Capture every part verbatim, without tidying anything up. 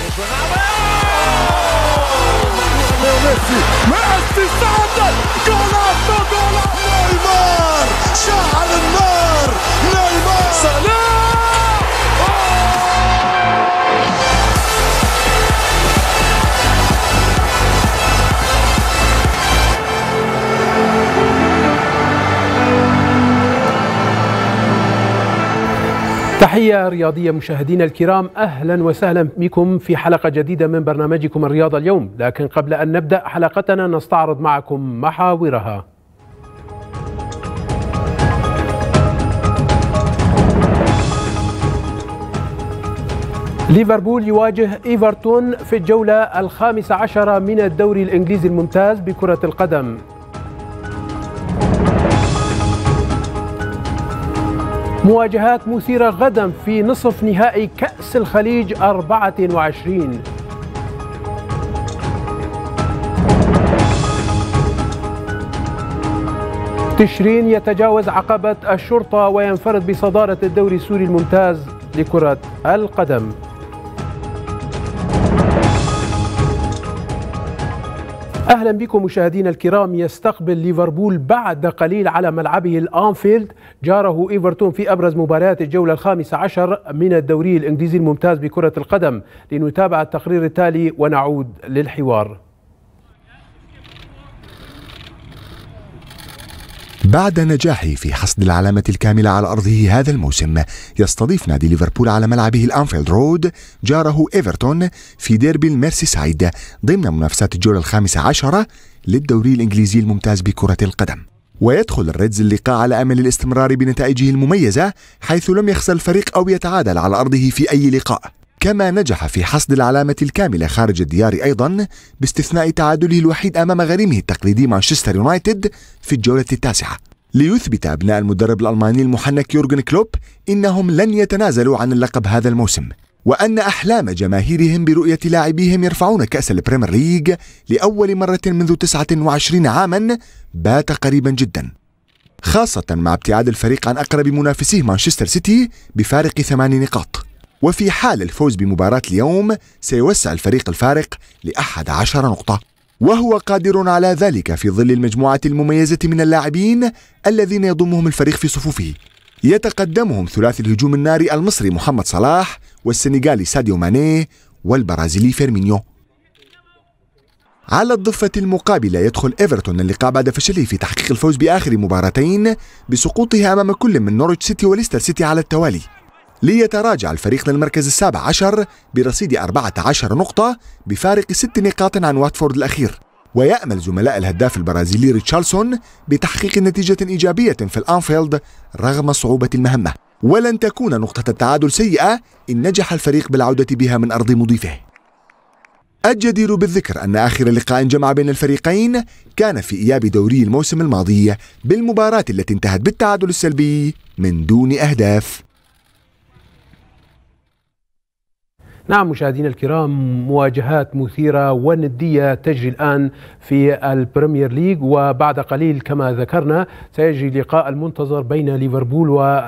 ميسي ميسي سعد جولاتو جولاتو نيمار شعل النار نيمار صلاح تحية رياضية مشاهدينا الكرام، أهلا وسهلا بكم في حلقة جديدة من برنامجكم الرياضة اليوم. لكن قبل أن نبدأ حلقتنا نستعرض معكم محاورها. ليفربول يواجه إيفرتون في الجولة الخامسة عشرة من الدوري الإنجليزي الممتاز بكرة القدم. مواجهات مثيرة غدا في نصف نهائي كأس الخليج أربعة وعشرين. تشرين يتجاوز عقبة الشرطة وينفرد بصدارة الدوري السوري الممتاز لكرة القدم. أهلا بكم مشاهدينا الكرام. يستقبل ليفربول بعد قليل على ملعبه الأنفيلد جاره إيفرتون في أبرز مباريات الجولة الخامسة عشر من الدوري الإنجليزي الممتاز بكرة القدم. لنتابع التقرير التالي ونعود للحوار. بعد نجاحه في حصد العلامة الكاملة على أرضه هذا الموسم، يستضيف نادي ليفربول على ملعبه الأنفيلد رود جاره إيفرتون في ديربي الميرسيسايد ضمن منافسات الجولة الخامسة عشرة للدوري الإنجليزي الممتاز بكرة القدم. ويدخل الريدز اللقاء على أمل الاستمرار بنتائجه المميزة، حيث لم يخسر الفريق أو يتعادل على أرضه في أي لقاء، كما نجح في حصد العلامة الكاملة خارج الديار أيضا، باستثناء تعادله الوحيد أمام غريمه التقليدي مانشستر يونايتد في الجولة التاسعة، ليثبت أبناء المدرب الألماني المحنك يورجن كلوب إنهم لن يتنازلوا عن اللقب هذا الموسم، وأن أحلام جماهيرهم برؤية لاعبيهم يرفعون كأس البريمير ليج لأول مرة منذ تسعة وعشرين عاما بات قريبا جدا، خاصة مع ابتعاد الفريق عن أقرب منافسيه مانشستر سيتي بفارق ثمان نقاط. وفي حال الفوز بمباراة اليوم سيوسع الفريق الفارق لأحد عشر نقطة، وهو قادر على ذلك في ظل المجموعة المميزة من اللاعبين الذين يضمهم الفريق في صفوفه. يتقدمهم ثلاثي الهجوم الناري المصري محمد صلاح، والسنغالي ساديو ماني، والبرازيلي فيرمينيو. على الضفة المقابلة يدخل إيفرتون اللقاء بعد فشله في تحقيق الفوز بآخر مباراتين بسقوطه أمام كل من نورwich سيتي وليستر سيتي على التوالي، ليتراجع الفريق للمركز السابع عشر برصيد أربعة عشر نقطة بفارق ست نقاط عن واتفورد الأخير. ويأمل زملاء الهداف البرازيلي ريتشارلسون بتحقيق نتيجة إيجابية في الأنفيلد رغم صعوبة المهمة، ولن تكون نقطة التعادل سيئة إن نجح الفريق بالعودة بها من أرض مضيفه. الجدير بالذكر أن آخر لقاء جمع بين الفريقين كان في إياب دوري الموسم الماضي بالمباراة التي انتهت بالتعادل السلبي من دون أهداف. نعم مشاهدينا الكرام، مواجهات مثيرة وندية تجري الآن في البريمير ليج، وبعد قليل كما ذكرنا سيجري لقاء المنتظر بين ليفربول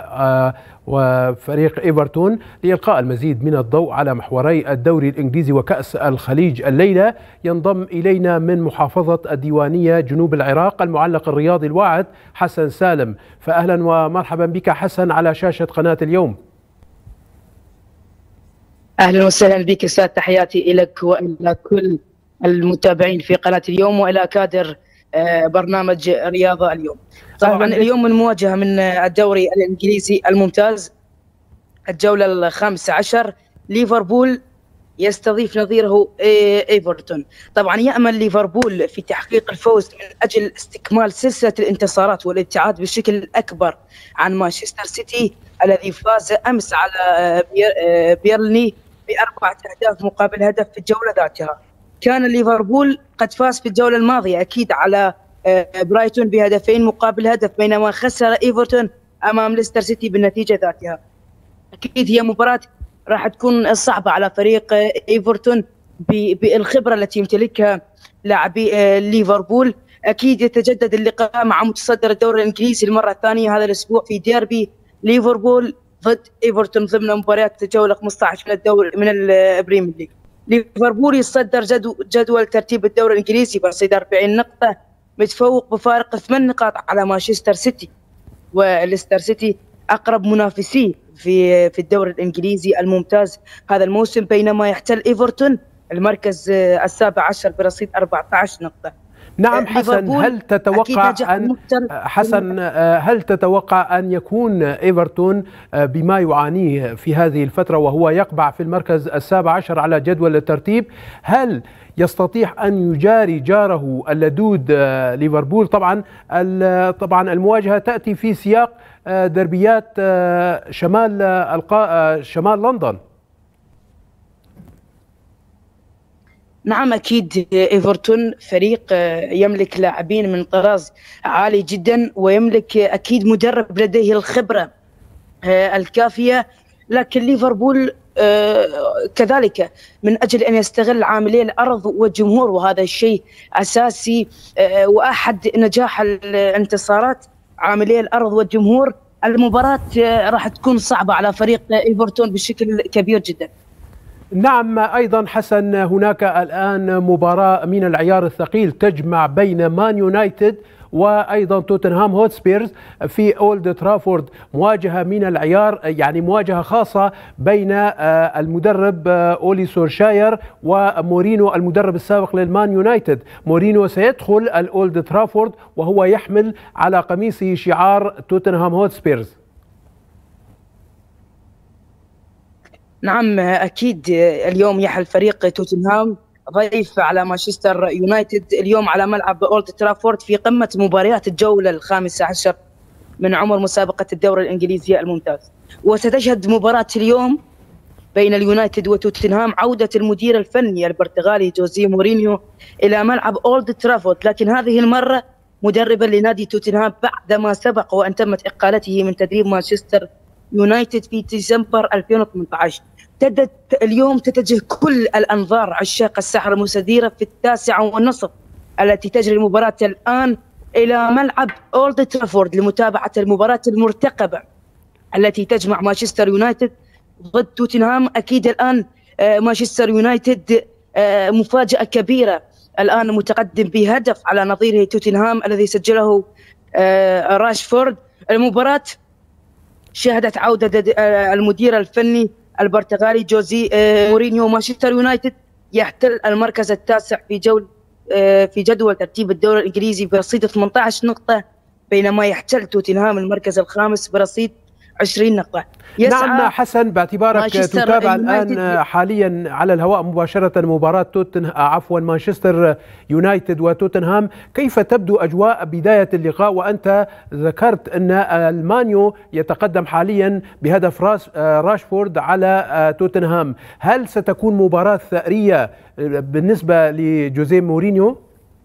وفريق إيفرتون لإلقاء المزيد من الضوء على محوري الدوري الإنجليزي وكأس الخليج. الليلة ينضم إلينا من محافظة الديوانية جنوب العراق المعلق الرياضي الواعد حسن سالم. فأهلا ومرحبا بك حسن على شاشة قناة اليوم. أهلا وسهلا بك أستاذ، تحياتي لك وإلى كل المتابعين في قناة اليوم وإلى كادر برنامج رياضة اليوم. طبعا اليوم من مواجهة من الدوري الإنجليزي الممتاز الجولة الخامسة عشر، ليفربول يستضيف نظيره إيفرتون. طبعا يأمل ليفربول في تحقيق الفوز من أجل استكمال سلسلة الانتصارات والابتعاد بشكل أكبر عن مانشستر سيتي الذي فاز أمس على بيرلني بأربعة أهداف مقابل هدف في الجولة ذاتها. كان ليفربول قد فاز في الجولة الماضية أكيد على برايتون بهدفين مقابل هدف، بينما خسر إيفرتون أمام ليستر سيتي بالنتيجة ذاتها. أكيد هي مباراة راح تكون صعبة على فريق إيفرتون بالخبرة التي يمتلكها لاعبي ليفربول. أكيد يتجدد اللقاء مع متصدر الدوري الإنجليزي المرة الثانية هذا الأسبوع في ديربي ليفربول ضد إيفرتون ضمن مباريات الجولة خمسة عشر من الدوري من البريمير ليج. ليفربول يتصدر جدو جدول ترتيب الدوري الانجليزي برصيد أربعين نقطه، متفوق بفارق ثمان نقاط على مانشستر سيتي، وليستر سيتي اقرب منافسيه في في الدوري الانجليزي الممتاز هذا الموسم، بينما يحتل ايفرتون المركز السابع عشر برصيد أربعة عشر نقطه. نعم حسن، هل تتوقع أن حسن هل تتوقع أن يكون إيفرتون بما يعانيه في هذه الفترة وهو يقبع في المركز السابع عشر على جدول الترتيب، هل يستطيع أن يجاري جاره اللدود ليفربول؟ طبعا طبعا المواجهة تأتي في سياق دربيات شمال شمال لندن. نعم أكيد، إيفرتون فريق يملك لاعبين من طراز عالي جدا، ويملك أكيد مدرب لديه الخبرة الكافية، لكن ليفربول كذلك من أجل أن يستغل عاملي الأرض والجمهور، وهذا الشيء أساسي وأحد نجاح الانتصارات عاملي الأرض والجمهور. المباراة راح تكون صعبة على فريق إيفرتون بشكل كبير جدا. نعم أيضا حسن، هناك الآن مباراة من العيار الثقيل تجمع بين مان يونايتد وأيضا توتنهام هوتسبيرز في أولد ترافورد، مواجهة من العيار، يعني مواجهة خاصة بين المدرب أولي سولشاير ومورينو المدرب السابق للمان يونايتد. مورينو سيدخل الأولد ترافورد وهو يحمل على قميصه شعار توتنهام هوتسبيرز. نعم أكيد، اليوم يحل فريق توتنهام ضيف على مانشستر يونايتد اليوم على ملعب أولد ترافورد في قمة مباريات الجولة الخامسة عشر من عمر مسابقة الدوري الإنجليزي الممتاز. وستشهد مباراة اليوم بين اليونايتد وتوتنهام عودة المدير الفني البرتغالي جوزيه مورينيو إلى ملعب أولد ترافورد، لكن هذه المرة مدربا لنادي توتنهام بعدما سبق وأن تمت إقالته من تدريب مانشستر يونايتد في ديسمبر ألفين وثمانية عشر. اليوم تتجه كل الأنظار عشاق الساحرة المستديرة في التاسعة والنصف التي تجري المباراة الآن إلى ملعب أولد ترافورد لمتابعة المباراة المرتقبة التي تجمع مانشستر يونايتد ضد توتنهام. أكيد الآن مانشستر يونايتد مفاجأة كبيرة، الآن متقدم بهدف على نظيره توتنهام الذي سجله راشفورد. المباراة شهدت عودة المدير الفني البرتغالي جوزي مورينيو. مانشستر يونايتد يحتل المركز التاسع في جول في جدول ترتيب الدوري الإنجليزي برصيد ثمانية عشر نقطة، بينما يحتل توتنهام المركز الخامس برصيد عشرين نقطة. نعم حسن، باعتبارك تتابع الآن حاليا على الهواء مباشرة مباراة توتنهام عفوا مانشستر يونايتد وتوتنهام، كيف تبدو أجواء بداية اللقاء وأنت ذكرت أن المانيو يتقدم حاليا بهدف راس راشفورد على توتنهام؟ هل ستكون مباراة ثأرية بالنسبة لجوزيه مورينيو؟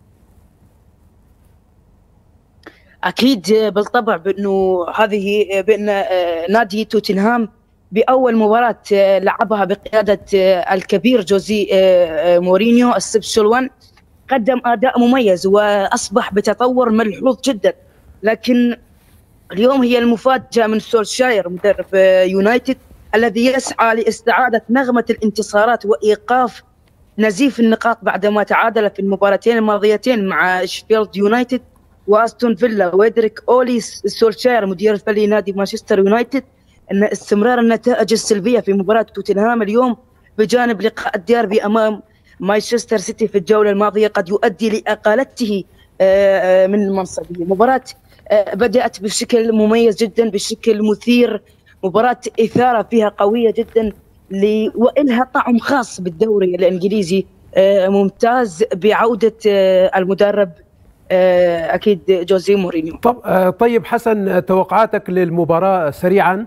أكيد بالطبع، بأنه هذه بأن نادي توتنهام بأول مباراة لعبها بقيادة الكبير جوزي مورينيو السبشل وان قدم أداء مميز وأصبح بتطور ملحوظ جدا، لكن اليوم هي المفاجأة من سولشاير مدرب يونايتد الذي يسعى لاستعادة نغمة الانتصارات وإيقاف نزيف النقاط بعدما تعادل في المباراتين الماضيتين مع شفيلد يونايتد واستون فيلا. ويدرك أولي سولشاير مدير الفني نادي مانشستر يونايتد أن استمرار النتائج السلبية في مباراة توتنهام اليوم بجانب لقاء الديربي أمام مانشستر سيتي في الجولة الماضية قد يؤدي لإقالته من منصبه. مباراة بدأت بشكل مميز جدا، بشكل مثير، مباراة إثارة فيها قوية جدا وإلها طعم خاص بالدوري الإنجليزي ممتاز بعودة المدرب أكيد جوزيه مورينيو. طب طيب حسن، توقعاتك للمباراة سريعا؟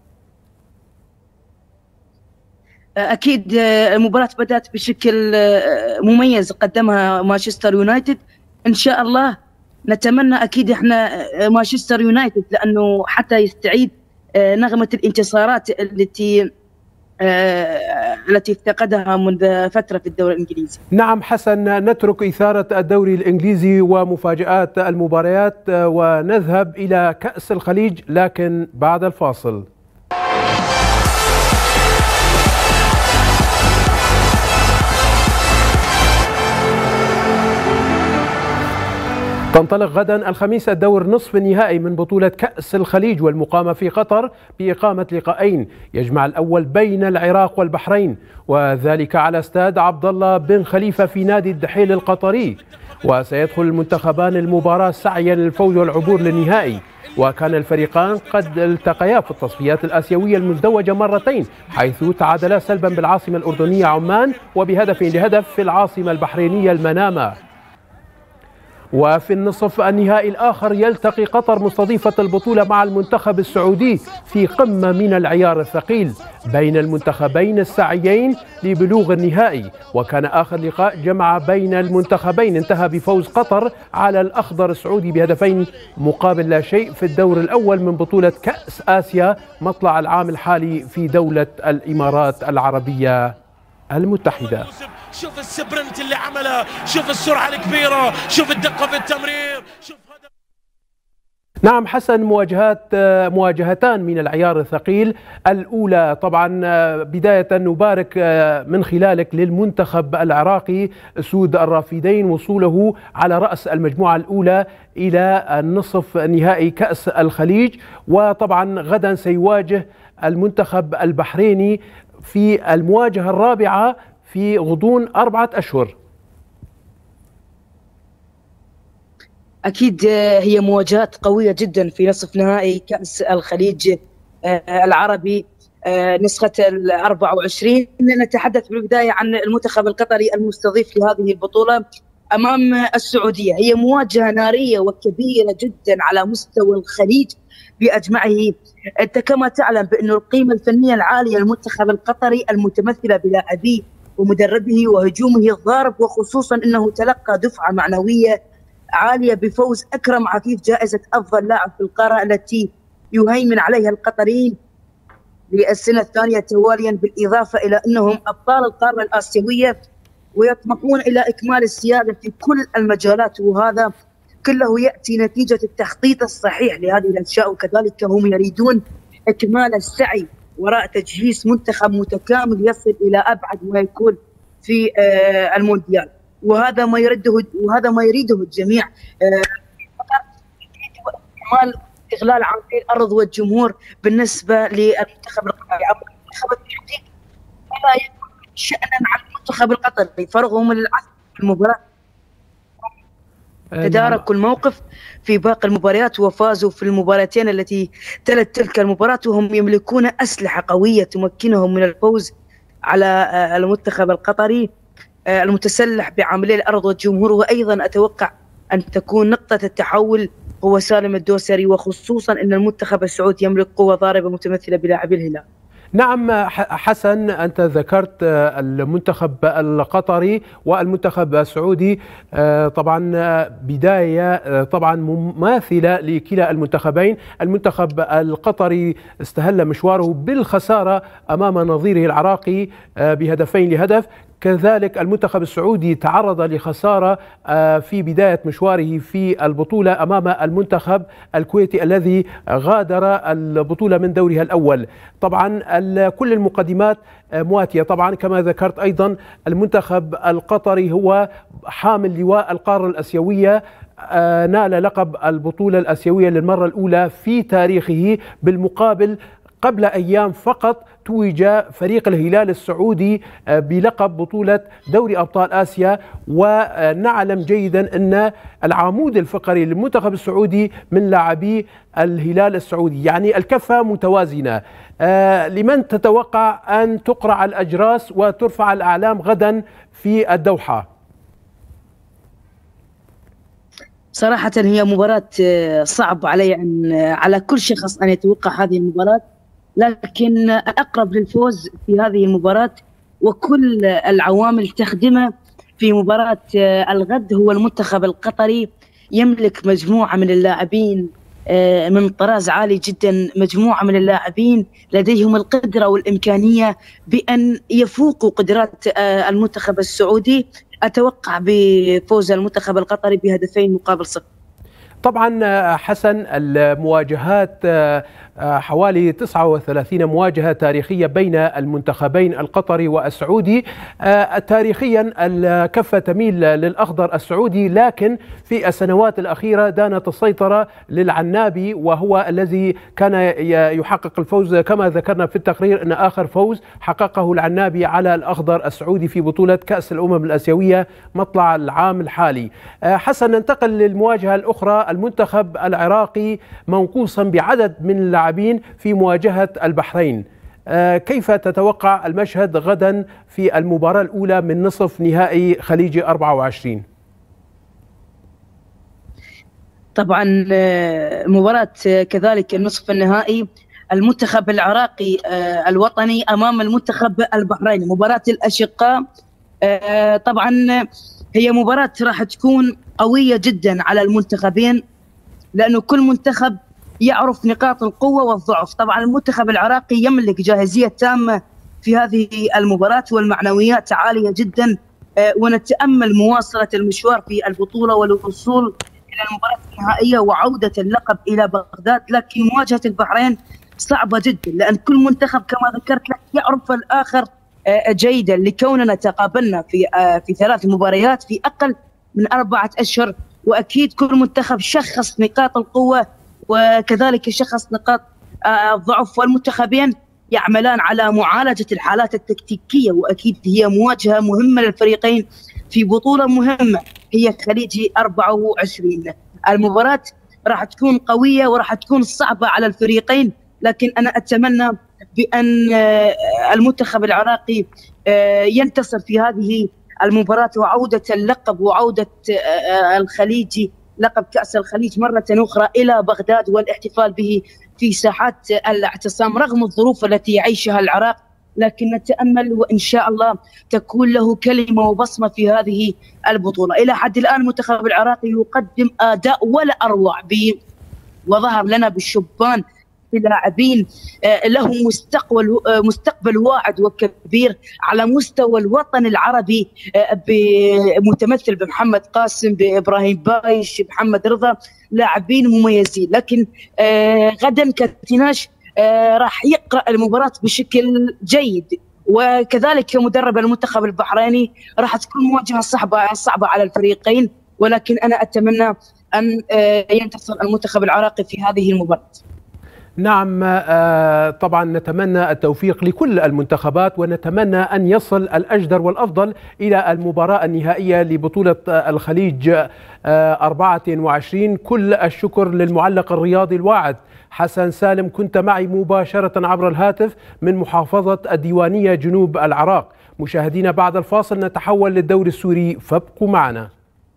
أكيد المباراة بدأت بشكل مميز قدمها مانشستر يونايتد، إن شاء الله نتمنى أكيد إحنا مانشستر يونايتد لأنه حتى يستعيد نغمة الانتصارات التي التي افتقدها منذ فترة في الدوري الإنجليزي. نعم حسن، نترك إثارة الدوري الإنجليزي ومفاجآت المباريات ونذهب إلى كأس الخليج لكن بعد الفاصل. تنطلق غدا الخميس الدور نصف النهائي من بطولة كأس الخليج والمقامة في قطر بإقامة لقاءين يجمع الأول بين العراق والبحرين، وذلك على استاد عبد الله بن خليفة في نادي الدحيل القطري. وسيدخل المنتخبان المباراة سعيا للفوز والعبور للنهائي. وكان الفريقان قد التقيا في التصفيات الآسيوية المزدوجة مرتين، حيث تعادلا سلبا بالعاصمة الأردنية عمان وبهدف لهدف في العاصمة البحرينية المنامة. وفي النصف النهائي الآخر يلتقي قطر مستضيفة البطولة مع المنتخب السعودي في قمة من العيار الثقيل بين المنتخبين السعيين لبلوغ النهائي. وكان آخر لقاء جمع بين المنتخبين انتهى بفوز قطر على الأخضر السعودي بهدفين مقابل لا شيء في الدور الأول من بطولة كأس آسيا مطلع العام الحالي في دولة الإمارات العربية المتحدة. شوف السبرنت اللي عمله، شوف السرعة الكبيرة، شوف الدقة في التمرير، شوف هذا. نعم حسن، مواجهات مواجهتان من العيار الثقيل. الأولى طبعا بداية نبارك من خلالك للمنتخب العراقي سود الرافدين وصوله على رأس المجموعة الأولى إلى النصف نهائي كأس الخليج، وطبعا غدا سيواجه المنتخب البحريني في المواجهة الرابعة في غضون أربعة أشهر. أكيد هي مواجهات قوية جدا في نصف نهائي كأس الخليج العربي نسخة الأربعة وعشرين. نتحدث بالبداية عن المنتخب القطري المستضيف لهذه البطولة أمام السعودية. هي مواجهة نارية وكبيرة جدا على مستوى الخليج بأجمعه. أنت كما تعلم بأن القيمة الفنية العالية للمنتخب القطري المتمثلة بلاعبيه ومدربه وهجومه الضارب، وخصوصا أنه تلقى دفعة معنوية عالية بفوز أكرم عفيف جائزة أفضل لاعب في القارة التي يهيمن عليها القطريين للسنة الثانية تواليا، بالإضافة إلى أنهم أبطال القارة الآسيوية ويطمحون إلى إكمال السيادة في كل المجالات، وهذا كله يأتي نتيجة التخطيط الصحيح لهذه الأشياء. وكذلك هم يريدون إكمال السعي وراء تجهيز منتخب متكامل يصل إلى أبعد ما يكون في المونديال، وهذا ما يريده وهذا ما يريده الجميع. إكمال استغلال عاملي الأرض والجمهور بالنسبة للمنتخب القطري. المنتخب السعودي ولا يكون شأنا على المنتخب القطري، فرغهم من العزم في المباراة تداركوا الموقف في باقي المباريات وفازوا في المباراتين التي تلت تلك المباراة، وهم يملكون أسلحة قوية تمكنهم من الفوز على المنتخب القطري المتسلح بعاملي الأرض والجمهور. وأيضا أتوقع أن تكون نقطة التحول هو سالم الدوسري، وخصوصا أن المنتخب السعودي يملك قوة ضاربة متمثلة بلاعبي الهلال. نعم حسن، أنت ذكرت المنتخب القطري والمنتخب السعودي، طبعا بداية طبعا مماثلة لكلا المنتخبين. المنتخب القطري استهل مشواره بالخسارة أمام نظيره العراقي بهدفين لهدف، كذلك المنتخب السعودي تعرض لخسارة في بداية مشواره في البطولة أمام المنتخب الكويتي الذي غادر البطولة من دورها الأول. طبعا كل المقدمات مواتية. طبعا كما ذكرت أيضا المنتخب القطري هو حامل لواء القارة الآسيوية، نال لقب البطولة الآسيوية للمرة الأولى في تاريخه. بالمقابل قبل أيام فقط توج فريق الهلال السعودي بلقب بطولة دوري أبطال آسيا، ونعلم جيدا أن العمود الفقري للمنتخب السعودي من لاعبي الهلال السعودي، يعني الكفة متوازنة. لمن تتوقع أن تقرع الأجراس وترفع الأعلام غدا في الدوحة؟ صراحة هي مباراة صعب علي أن على كل شخص أن يتوقع هذه المباراة، لكن الأقرب للفوز في هذه المباراة وكل العوامل تخدمه في مباراة الغد هو المنتخب القطري. يملك مجموعة من اللاعبين من طراز عالي جدا، مجموعة من اللاعبين لديهم القدرة والإمكانية بأن يفوقوا قدرات المنتخب السعودي. أتوقع بفوز المنتخب القطري بهدفين مقابل صفر. طبعا حسن، المواجهات حوالي تسعة وثلاثين مواجهة تاريخية بين المنتخبين القطري والسعودي. تاريخيا الكفة تميل للأخضر السعودي، لكن في السنوات الأخيرة دانت السيطرة للعنابي، وهو الذي كان يحقق الفوز كما ذكرنا في التقرير أن آخر فوز حققه العنابي على الأخضر السعودي في بطولة كأس الأمم الآسيوية مطلع العام الحالي. حسن، ننتقل للمواجهة الأخرى. المنتخب العراقي منقوصا بعدد من اللاعبين في مواجهة البحرين. كيف تتوقع المشهد غدا في المباراة الأولى من نصف نهائي خليج أربعة وعشرين؟ طبعا مباراة كذلك النصف النهائي المنتخب العراقي الوطني أمام المنتخب البحريني، مباراة الأشقاء. طبعا هي مباراة راح تكون قوية جدا على المنتخبين، لأنه كل منتخب يعرف نقاط القوة والضعف. طبعا المنتخب العراقي يملك جاهزية تامة في هذه المباراة والمعنويات عالية جدا، ونتأمل مواصلة المشوار في البطولة والوصول إلى المباراة النهائية وعودة اللقب إلى بغداد. لكن مواجهة البحرين صعبة جدا، لأن كل منتخب كما ذكرت لك يعرف الآخر جيدا، لكوننا تقابلنا في في ثلاث مباريات في أقل من أربعة أشهر، وأكيد كل منتخب شخص نقاط القوة وكذلك شخص نقاط الضعف، والمنتخبين يعملان على معالجة الحالات التكتيكية، وأكيد هي مواجهة مهمة للفريقين في بطولة مهمة هي خليجي أربعة وعشرين. المباراة راح تكون قوية وراح تكون صعبة على الفريقين، لكن أنا أتمنى بأن المنتخب العراقي ينتصر في هذه المباراة، وعودة اللقب وعودة الخليجي لقب كأس الخليج مرة أخرى إلى بغداد والاحتفال به في ساحات الاعتصام رغم الظروف التي يعيشها العراق. لكن نتأمل وإن شاء الله تكون له كلمة وبصمة في هذه البطولة. إلى حد الآن المنتخب العراقي يقدم أداء ولا أروع، وظهر لنا بالشبان لاعبين لهم مستقبل مستقبل واعد وكبير على مستوى الوطن العربي، متمثل بمحمد قاسم، بإبراهيم بايش، محمد رضا، لاعبين مميزين. لكن غدا كاتيناش راح يقرأ المباراة بشكل جيد، وكذلك مدرب المنتخب البحريني راح تكون مواجهة صعبة صعبة على الفريقين، ولكن أنا أتمنى أن ينتصر المنتخب العراقي في هذه المباراة. نعم، طبعا نتمنى التوفيق لكل المنتخبات، ونتمنى أن يصل الأجدر والأفضل إلى المباراة النهائية لبطولة الخليج أربعة وعشرين. كل الشكر للمعلق الرياضي الواعد حسن سالم، كنت معي مباشرة عبر الهاتف من محافظة الديوانية جنوب العراق. مشاهدينا، بعد الفاصل نتحول للدوري السوري، فابقوا معنا.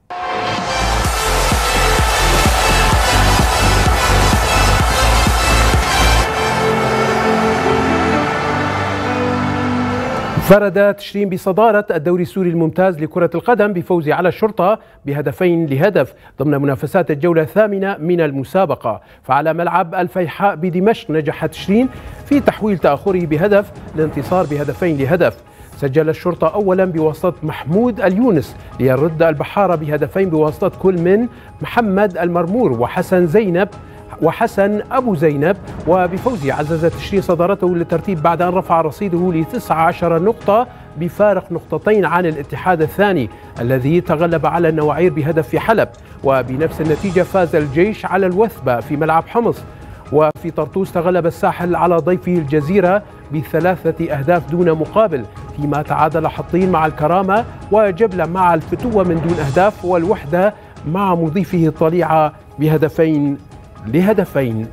فرد تشرين بصدارة الدوري السوري الممتاز لكرة القدم بفوزه على الشرطة بهدفين لهدف ضمن منافسات الجولة الثامنة من المسابقة. فعلى ملعب الفيحاء بدمشق نجح تشرين في تحويل تأخره بهدف للانتصار بهدفين لهدف. سجل الشرطة أولا بواسطة محمود اليونس ليرد البحارة بهدفين بواسطة كل من محمد المرمور وحسن زينب وحسن أبو زينب. وبفوزه عزز تشرين صدارته للترتيب بعد أن رفع رصيده لتسعة عشر نقطة بفارق نقطتين عن الاتحاد الثاني الذي تغلب على النواعير بهدف في حلب. وبنفس النتيجة فاز الجيش على الوثبة في ملعب حمص. وفي طرطوس تغلب الساحل على ضيفه الجزيرة بثلاثة أهداف دون مقابل، فيما تعادل حطين مع الكرامة وجبلة مع الفتوة من دون أهداف، والوحدة مع مضيفه الطليعة بهدفين لهدفين.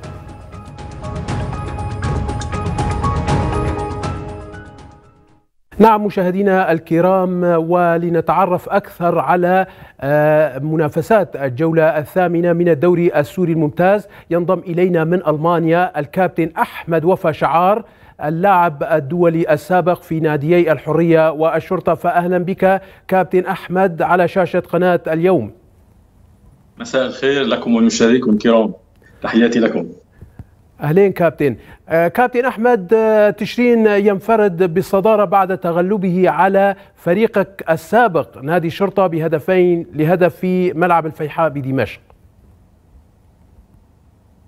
نعم مشاهدينا الكرام، ولنتعرف أكثر على منافسات الجولة الثامنة من الدوري السوري الممتاز ينضم إلينا من ألمانيا الكابتن أحمد وفا شعار، اللاعب الدولي السابق في ناديي الحرية والشرطة. فأهلا بك كابتن أحمد على شاشة قناة اليوم. مساء الخير لكم والمشاهدين الكرام، تحياتي لكم. أهلين كابتن. آه كابتن أحمد، آه تشرين ينفرد بالصدارة بعد تغلبه على فريقك السابق نادي الشرطة بهدفين لهدف في ملعب الفيحاء بدمشق.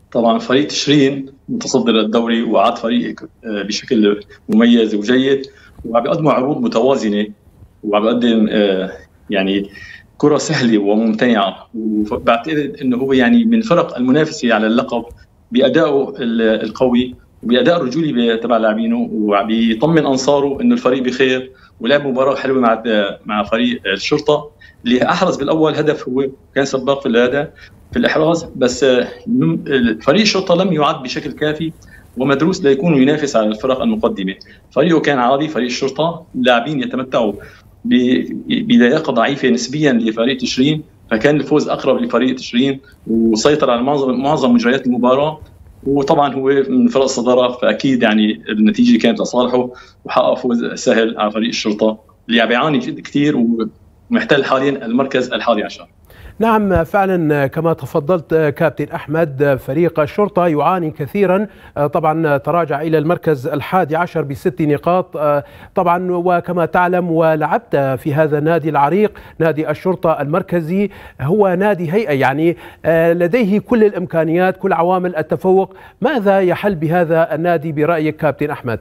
طبعا فريق تشرين متصدر الدوري وعاد فريق بشكل مميز وجيد، وعم بيقدموا عروض متوازنه، وعم بيقدم يعني كرة سهلة وممتعة، وبعتقد انه هو يعني من الفرق المنافسة على اللقب بأدائه القوي وبأداء الرجولي تبع لاعبينه، وعم بيطمن انصاره انه الفريق بخير، ولعب مباراة حلوة مع مع فريق الشرطة اللي احرز بالاول هدف، هو كان سباق في الاداء في الاحراز، بس فريق الشرطة لم يعد بشكل كافي ومدروس ليكون ينافس على الفرق المقدمة. فريقه كان عادي، فريق الشرطة لاعبين يتمتعوا بلياقه ضعيفه نسبيا لفريق تشرين، فكان الفوز اقرب لفريق تشرين وسيطر على معظم معظم مجريات المباراه، وطبعا هو من فرق الصداره، فاكيد يعني النتيجه كانت لصالحه وحقق فوز سهل على فريق الشرطه اللي عم بيعاني كثير ومحتل حاليا المركز الحادي عشر. نعم فعلا كما تفضلت كابتن أحمد، فريق الشرطة يعاني كثيرا، طبعا تراجع إلى المركز الحادي عشر بست نقاط طبعا، وكما تعلم ولعبت في هذا النادي العريق، نادي الشرطة المركزي هو نادي هيئة، يعني لديه كل الإمكانيات كل عوامل التفوق. ماذا يحل بهذا النادي برأيك كابتن أحمد؟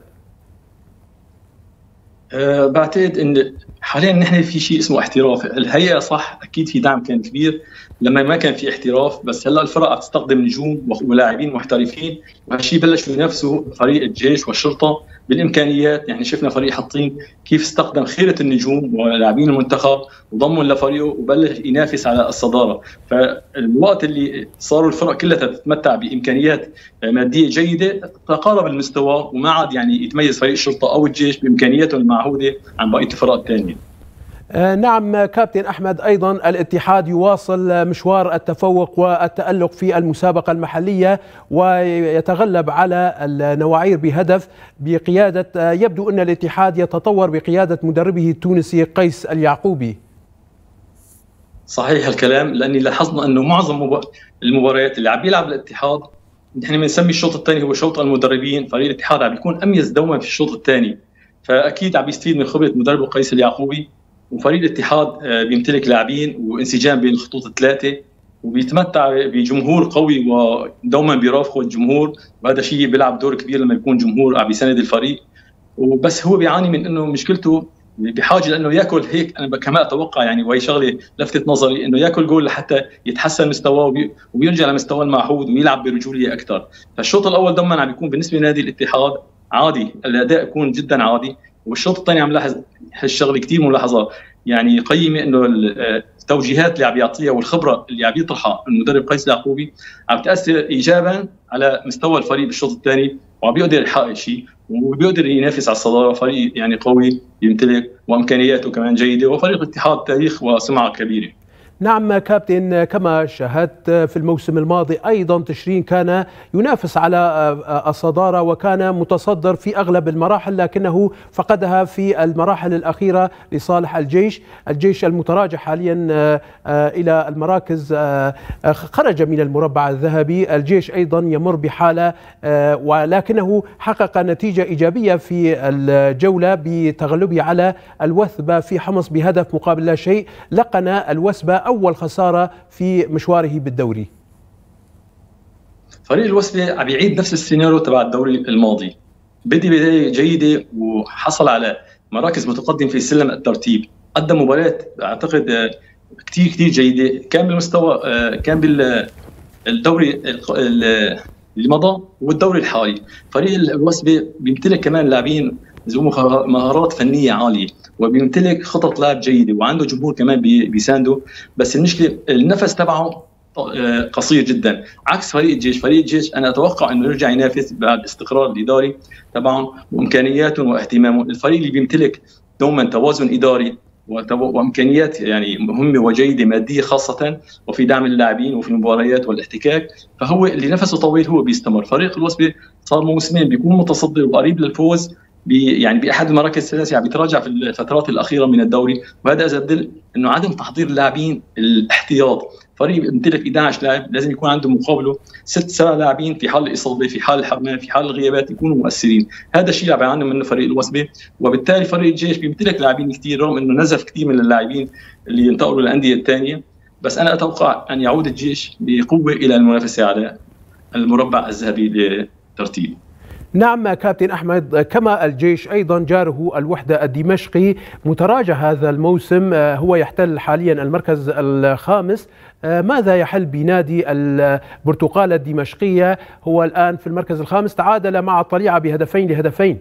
أه بعتقد ان حاليا نحن في شيء اسمه احتراف، الهيئه صح اكيد في دعم كان كبير لما ما كان في احتراف، بس هلا الفرق عم تستخدم نجوم ولاعبين محترفين، وهالشيء بلشوا ينافسوا فريق الجيش والشرطه بالامكانيات. يعني شفنا فريق حطين كيف استخدم خيره النجوم ولاعبين المنتخب وضمهم لفريقه وبلش ينافس على الصداره، فالوقت اللي صاروا الفرق كلها تتمتع بامكانيات ماديه جيده تقارب المستوى، وما عاد يعني يتميز فريق الشرطه او الجيش بامكانياته المعهوده عن بقيه الفرق الثانيه. نعم كابتن أحمد، أيضا الاتحاد يواصل مشوار التفوق والتألق في المسابقة المحلية ويتغلب على النواعير بهدف بقيادة، يبدو أن الاتحاد يتطور بقيادة مدربه التونسي قيس اليعقوبي. صحيح الكلام، لأني لاحظنا أنه معظم المباريات اللي عم بيلعب الاتحاد نحن بنسمي الشوط الثاني هو شوط المدربين، فريق الاتحاد عم بيكون أميز دوما في الشوط الثاني، فأكيد عم بيستفيد من خبرة مدربه قيس اليعقوبي. وفريق الاتحاد بيمتلك لاعبين وانسجام بين الخطوط الثلاثه، وبيتمتع بجمهور قوي ودوما بيرافقه الجمهور، وهذا شيء بيلعب دور كبير لما يكون جمهور عم بيساند الفريق. وبس هو بيعاني من انه مشكلته بحاجه لانه ياكل، هيك انا كمان اتوقع يعني، وهي شغله لفتت نظري، انه ياكل جول لحتى يتحسن مستواه وبيرجع لمستواه المعهود ويلعب برجوليه اكثر. فالشوط الاول دوما عم بيكون بالنسبه لنادي الاتحاد عادي، الاداء يكون جدا عادي، والشوط الثاني عم لاحظ هالشغله كثير ملاحظه يعني قيمه، انه التوجيهات اللي عم يعطيها والخبره اللي عم يطرحها المدرب قيس اليعقوبي عم تاثر ايجابا على مستوى الفريق بالشوط الثاني، وعم بيقدر يحقق شيء وبيقدر ينافس على الصداره. فريق يعني قوي يمتلك وامكانياته كمان جيده، وفريق الاتحاد تاريخ وسمعه كبيره. نعم كابتن، كما شاهدت في الموسم الماضي أيضا تشرين كان ينافس على الصدارة وكان متصدر في أغلب المراحل، لكنه فقدها في المراحل الأخيرة لصالح الجيش. الجيش المتراجع حاليا إلى المراكز، خرج من المربع الذهبي. الجيش أيضا يمر بحالة، ولكنه حقق نتيجة إيجابية في الجولة بتغلبه على الوثبة في حمص بهدف مقابل لا شيء. لقن الوثبة أول خسارة في مشواره بالدوري. فريق الوثبة عم يعيد نفس السيناريو تبع الدوري الماضي، بدي بداية جيدة وحصل على مراكز متقدم في سلم الترتيب، قدم مباريات أعتقد كتير كتير جيدة، كان بالمستوى كان بالدوري اللي مضى والدوري الحالي. فريق الوثبة بيمتلك كمان لاعبين ذو مهارات فنيه عاليه، وبيمتلك خطط لعب جيده، وعنده جمهور كمان بيسانده، بس المشكله النفس تبعه قصير جدا، عكس فريق الجيش. فريق الجيش انا اتوقع انه يرجع ينافس بعد استقرار الاداري تبعهم وامكانياتهم واهتمامهم. الفريق اللي بيمتلك دوما توازن اداري وامكانيات يعني مهمه وجيده ماديه خاصه، وفي دعم اللاعبين وفي المباريات والاحتكاك، فهو اللي نفسه طويل هو بيستمر. فريق الوثبة صار موسمين بيكون متصدر وقريب للفوز، بي يعني باحد المراكز الثلاثه، عم بيتراجع في الفترات الاخيره من الدوري، وهذا اذا بدل انه عدم تحضير اللاعبين الاحتياط. فريق يمتلك إحدى عشر لاعب لازم يكون عنده مقابله ست سبع لاعبين في حال الاصابه، في حال الحرمان، في حال الغيابات يكونوا مؤثرين. هذا الشيء اللي عم يعاني منه فريق الوثبة، وبالتالي فريق الجيش بيمتلك لاعبين كثير رغم انه نزف كثير من اللاعبين اللي ينتقلوا للانديه الثانيه. بس انا اتوقع ان يعود الجيش بقوه الى المنافسه على المربع الذهبي للترتيب. نعم كابتن أحمد، كما الجيش أيضا جاره الوحدة الدمشقي متراجع هذا الموسم، هو يحتل حاليا المركز الخامس. ماذا يحل بنادي البرتقالة الدمشقية؟ هو الآن في المركز الخامس، تعادل مع الطليعة بهدفين لهدفين.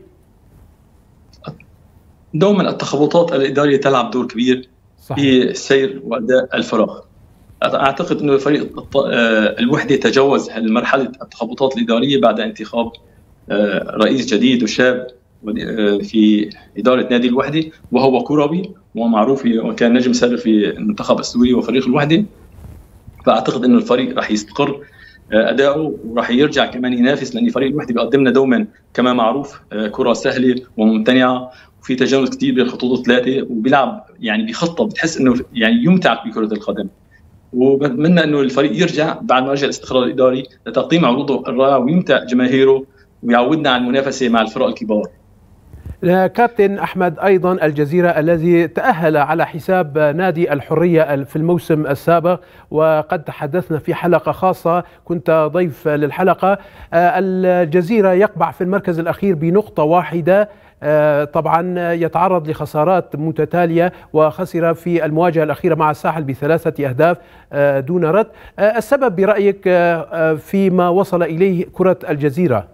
دوما التخبطات الإدارية تلعب دور كبير صحيح. في سير وأداء الفرق. أعتقد أنه فريق الوحدة تجاوز مرحلة التخبطات الإدارية بعد انتخاب رئيس جديد وشاب في إدارة نادي الوحدة، وهو كروي ومعروف وكان نجم سابق في المنتخب السوري وفريق الوحدة. فأعتقد أنه الفريق راح يستقر أداؤه وراح يرجع كمان ينافس، لأن فريق الوحدة بيقدم لنا دوما كما معروف كرة سهلة وممتنعة وفي تجاوز كثير بالخطوط الثلاثة، وبيلعب يعني بخطة بتحس أنه يعني يمتعك بكرة القدم. وبتمنى أنه الفريق يرجع بعد ما رجع الاستقرار الإداري لتقديم عروضه الرائعة ويمتع جماهيره ويعودنا على المنافسة مع الفرق الكبار. كابتن أحمد، أيضا الجزيرة الذي تأهل على حساب نادي الحرية في الموسم السابق، وقد تحدثنا في حلقة خاصة كنت ضيف للحلقة. الجزيرة يقبع في المركز الأخير بنقطة واحدة، طبعا يتعرض لخسارات متتالية وخسر في المواجهة الأخيرة مع الساحل بثلاثة أهداف دون رد. السبب برأيك فيما وصل إليه كرة الجزيرة؟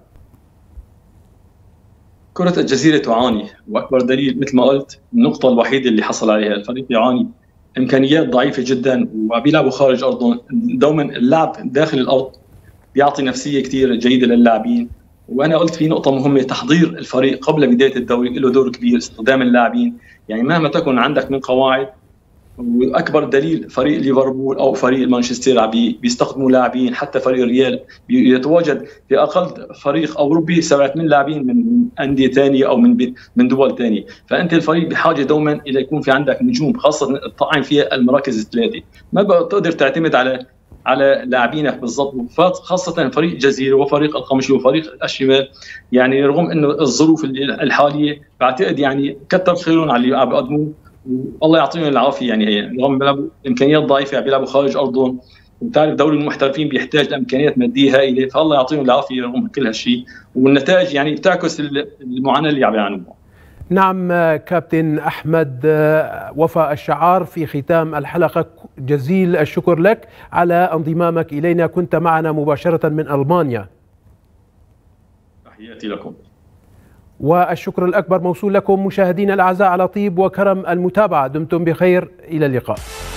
كرة الجزيرة تعاني، وأكبر دليل مثل ما قلت النقطة الوحيدة اللي حصل عليها. الفريق يعاني إمكانيات ضعيفة جدا وبيلعبوا خارج أرضهم. دوما اللعب داخل الأرض بيعطي نفسية كتير جيدة للاعبين. وأنا قلت في نقطة مهمة، تحضير الفريق قبل بداية الدوري له دور كبير، استخدام اللاعبين. يعني مهما تكن عندك من قواعد، واكبر دليل فريق ليفربول او فريق مانشستر بيستخدموا لاعبين، حتى فريق الريال بيتواجد في اقل فريق اوروبي سبعة من لاعبين من انديه ثانيه او من من دول ثانيه. فانت الفريق بحاجه دوما الى يكون في عندك نجوم، خاصه الطاعن فيها المراكز الثلاثه. ما بتقدر تعتمد على على لاعبينك بالضبط، خاصه فريق الجزيره وفريق القمشي وفريق الشمال. يعني رغم انه الظروف الحاليه بعتقد يعني كتر خيرهم على اللي عم بيقدموه والله يعطيهم العافيه. يعني رغم بيلعبوا امكانيات ضعيفه بيلعبوا خارج ارضهم، وبتعرف دوري المحترفين بيحتاج لامكانيات ماديه هائله، فالله يعطيهم العافيه رغم كل هالشيء. والنتائج يعني بتعكس المعاناه اللي عم يعانوها. نعم كابتن أحمد، وفاء الشعار في ختام الحلقة، جزيل الشكر لك على انضمامك إلينا، كنت معنا مباشرة من ألمانيا. تحياتي لكم. والشكر الأكبر موصول لكم مشاهدينا الأعزاء على طيب وكرم المتابعة. دمتم بخير، إلى اللقاء.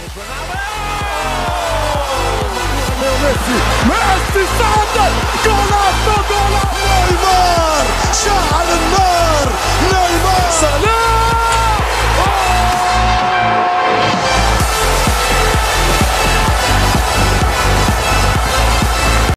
ميسي سعد جولات جولات نيمار شعل النار، نيمار سلام.